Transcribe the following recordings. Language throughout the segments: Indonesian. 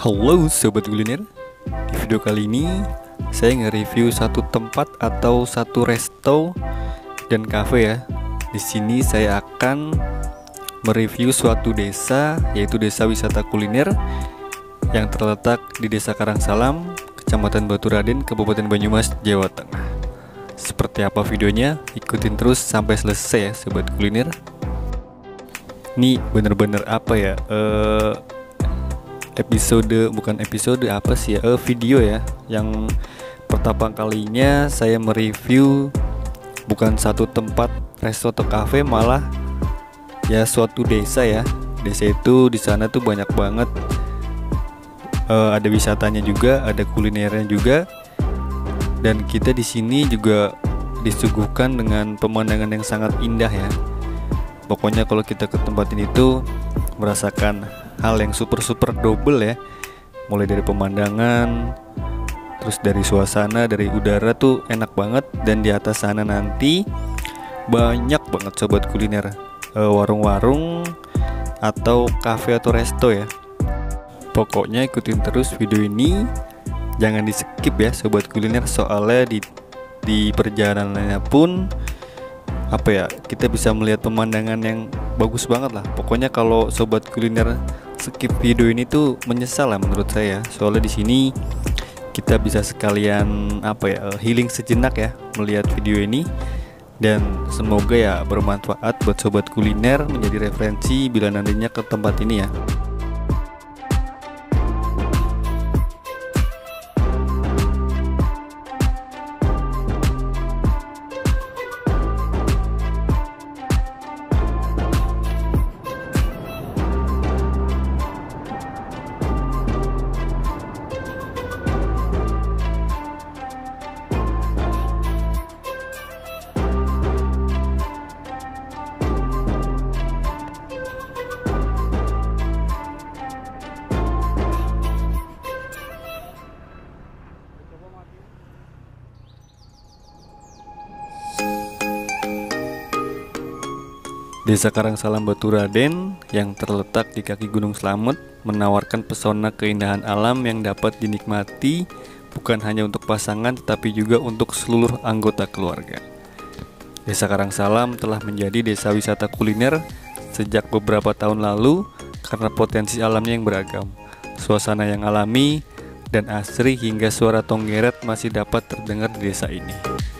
Halo sobat kuliner. Di video kali ini saya nge-review satu tempat atau satu resto dan cafe ya. Di sini saya akan mereview suatu desa, yaitu desa wisata kuliner yang terletak di Desa Karangsalam, Kecamatan Baturaden, Kabupaten Banyumas, Jawa Tengah. Seperti apa videonya? Ikutin terus sampai selesai ya sobat kuliner. Ini bener-bener apa ya? Video ya, yang pertama kalinya saya mereview bukan satu tempat resto atau cafe, malah ya suatu desa ya. Desa itu di sana tuh banyak banget, ada wisatanya juga, ada kulinernya juga, dan kita di sini juga disuguhkan dengan pemandangan yang sangat indah ya. Pokoknya kalau kita ke tempat ini tuh merasakan hal yang super double ya, mulai dari pemandangan, terus dari suasana, dari udara tuh enak banget. Dan di atas sana nanti banyak banget sobat kuliner, warung-warung atau cafe atau resto ya. Pokoknya ikutin terus video ini, jangan di skip ya sobat kuliner, soalnya di perjalanannya pun apa ya, kita bisa melihat pemandangan yang bagus banget lah. Pokoknya kalau sobat kuliner skip video ini tuh menyesal lah menurut saya. Soalnya di sini kita bisa sekalian healing sejenak ya melihat video ini, dan semoga ya bermanfaat buat sobat kuliner, menjadi referensi bila nantinya ke tempat ini ya. Desa Karangsalam Baturaden yang terletak di kaki Gunung Slamet menawarkan pesona keindahan alam yang dapat dinikmati bukan hanya untuk pasangan tetapi juga untuk seluruh anggota keluarga. Desa Karangsalam telah menjadi desa wisata kuliner sejak beberapa tahun lalu karena potensi alamnya yang beragam, suasana yang alami dan asri, hingga suara tonggeret masih dapat terdengar di desa ini.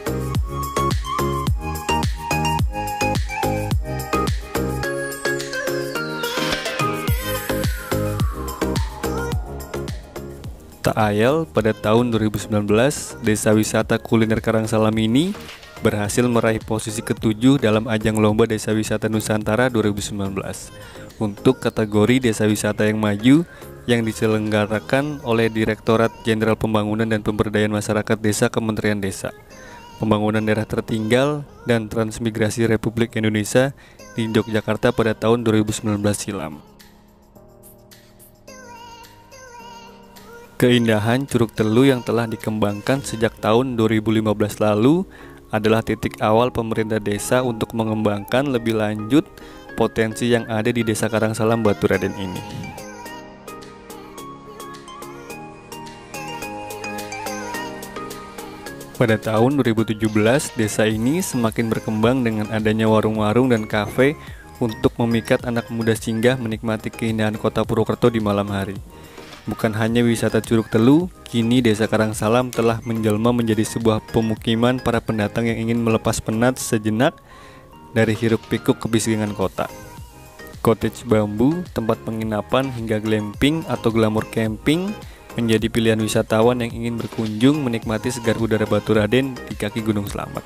Tak ayal, pada tahun 2019, desa wisata kuliner Karangsalam ini berhasil meraih posisi ke-7 dalam ajang lomba Desa Wisata Nusantara 2019 untuk kategori desa wisata yang maju yang diselenggarakan oleh Direktorat Jenderal Pembangunan dan Pemberdayaan Masyarakat Desa Kementerian Desa, Pembangunan Daerah Tertinggal dan Transmigrasi Republik Indonesia di Yogyakarta pada tahun 2019 silam. Keindahan Curug Telu yang telah dikembangkan sejak tahun 2015 lalu adalah titik awal pemerintah desa untuk mengembangkan lebih lanjut potensi yang ada di Desa Karangsalam Baturaden ini. Pada tahun 2017, desa ini semakin berkembang dengan adanya warung-warung dan kafe untuk memikat anak muda singgah menikmati keindahan kota Purwokerto di malam hari. Bukan hanya wisata Curug Telu, kini Desa Karangsalam telah menjelma menjadi sebuah pemukiman para pendatang yang ingin melepas penat sejenak dari hiruk-pikuk kebisingan kota. Cottage bambu, tempat penginapan, hingga glamping atau glamour camping menjadi pilihan wisatawan yang ingin berkunjung menikmati segar udara Baturaden di kaki Gunung Slamet.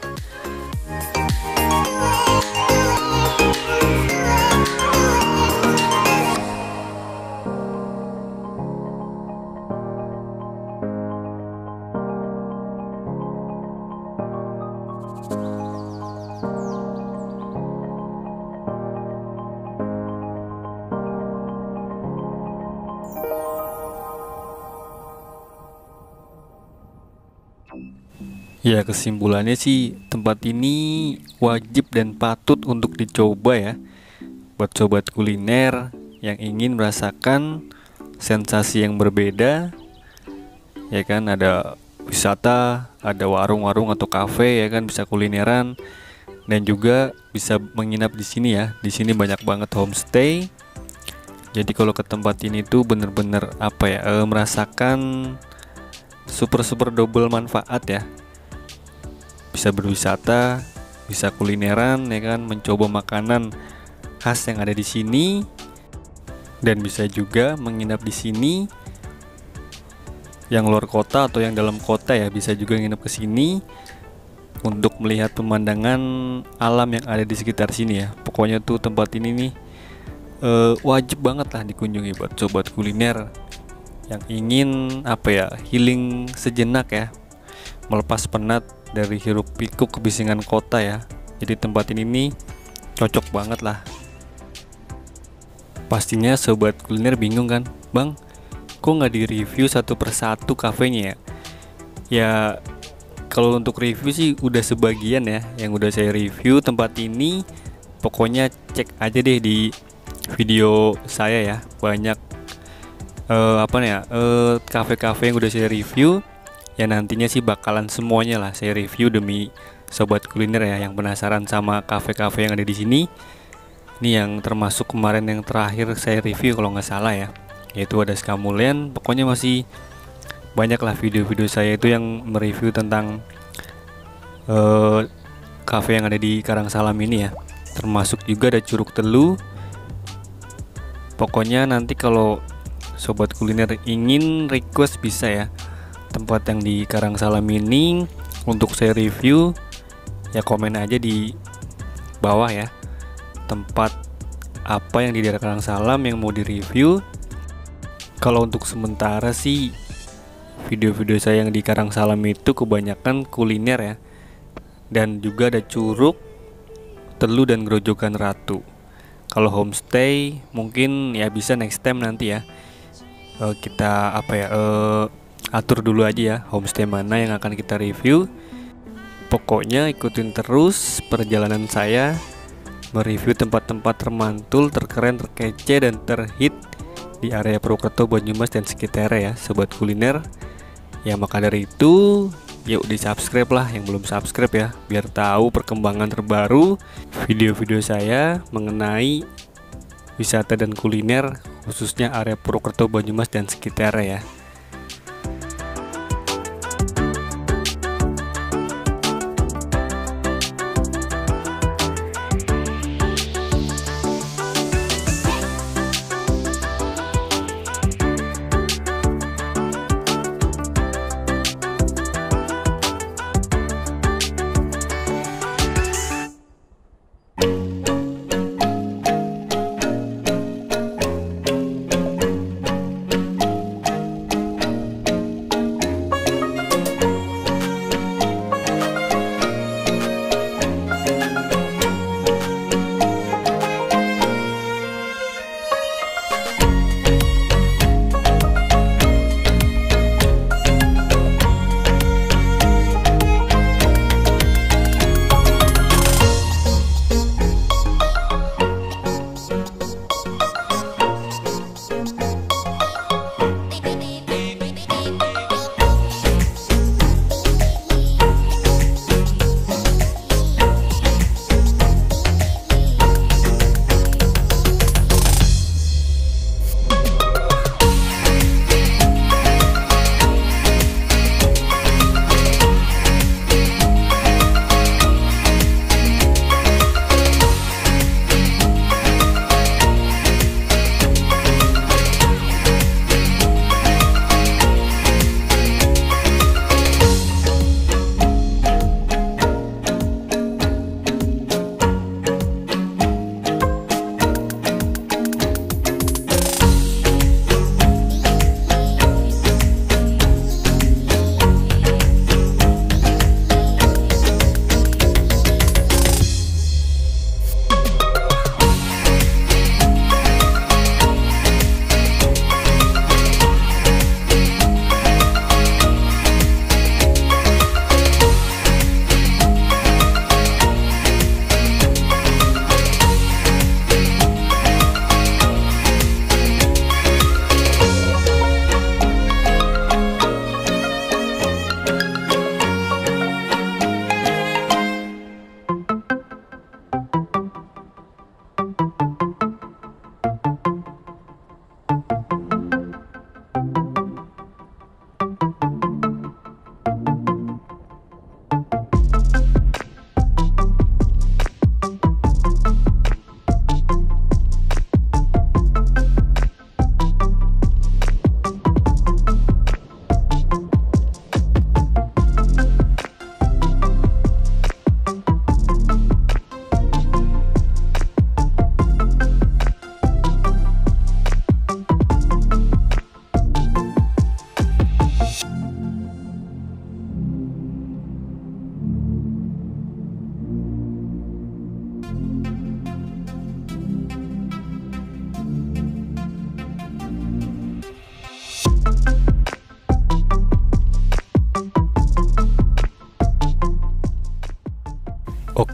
Ya, kesimpulannya sih tempat ini wajib dan patut untuk dicoba ya, buat sobat kuliner yang ingin merasakan sensasi yang berbeda, ya kan. Ada wisata, ada warung-warung atau kafe, ya kan, bisa kulineran, dan juga bisa menginap di sini ya. Di sini banyak banget homestay. Jadi kalau ke tempat ini tuh bener-bener apa ya, merasakan super double manfaat ya. Bisa berwisata, bisa kulineran, ya kan, mencoba makanan khas yang ada di sini, dan bisa juga menginap di sini. Yang luar kota atau yang dalam kota ya bisa juga nginep ke sini untuk melihat pemandangan alam yang ada di sekitar sini ya. Pokoknya tuh tempat ini nih wajib banget lah dikunjungi buat sobat kuliner yang ingin apa ya, healing sejenak ya, melepas penat dari hiruk pikuk kebisingan kota ya. Jadi tempat ini nih cocok banget lah. Pastinya sobat kuliner bingung kan, Bang, kok nggak di review satu persatu kafenya ya? Ya kalau untuk review sih udah sebagian ya yang udah saya review tempat ini. Pokoknya cek aja deh di video saya ya, banyak kafe-kafe yang udah saya review. Ya nantinya sih bakalan semuanya lah saya review demi sobat kuliner ya yang penasaran sama kafe-kafe yang ada di sini. Ini yang termasuk kemarin yang terakhir saya review kalau nggak salah ya, yaitu ada Skamulen. Pokoknya masih banyak lah video-video saya itu yang mereview tentang cafe yang ada di Karangsalam ini ya. Termasuk juga ada Curug Telu. Pokoknya nanti kalau sobat kuliner ingin request bisa ya tempat yang di Karangsalam ini untuk saya review, ya komen aja di bawah ya, tempat apa yang di daerah Karangsalam yang mau direview. Kalau untuk sementara sih video-video saya yang di Karangsalam itu kebanyakan kuliner ya, dan juga ada Curug Telu dan Grojogan Ratu. Kalau homestay mungkin ya bisa next time nanti ya, kita atur dulu aja ya homestay mana yang akan kita review. Pokoknya ikutin terus perjalanan saya mereview tempat-tempat termantul, terkeren, terkece, dan terhit di area Purwokerto, Banyumas, dan sekitarnya ya sobat kuliner. Ya maka dari itu yuk di subscribe lah yang belum subscribe ya, biar tahu perkembangan terbaru video-video saya mengenai wisata dan kuliner, khususnya area Purwokerto, Banyumas, dan sekitarnya ya.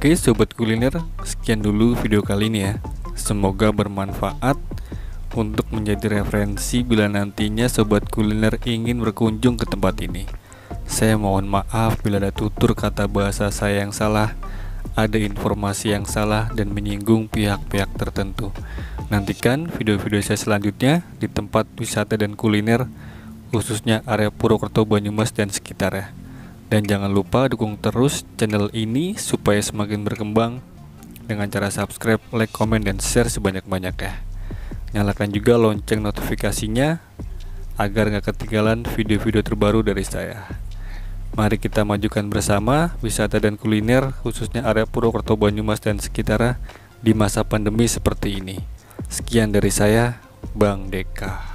Oke sobat kuliner, sekian dulu video kali ini ya. Semoga bermanfaat untuk menjadi referensi bila nantinya sobat kuliner ingin berkunjung ke tempat ini. Saya mohon maaf bila ada tutur kata bahasa saya yang salah, ada informasi yang salah dan menyinggung pihak-pihak tertentu. Nantikan video-video saya selanjutnya di tempat wisata dan kuliner, khususnya area Purwokerto, Banyumas dan sekitarnya. Dan jangan lupa dukung terus channel ini supaya semakin berkembang dengan cara subscribe, like, komen, dan share sebanyak-banyaknya. Nyalakan juga lonceng notifikasinya agar gak ketinggalan video-video terbaru dari saya. Mari kita majukan bersama wisata dan kuliner khususnya area Purwokerto, Banyumas dan sekitarnya di masa pandemi seperti ini. Sekian dari saya, Bang Deka.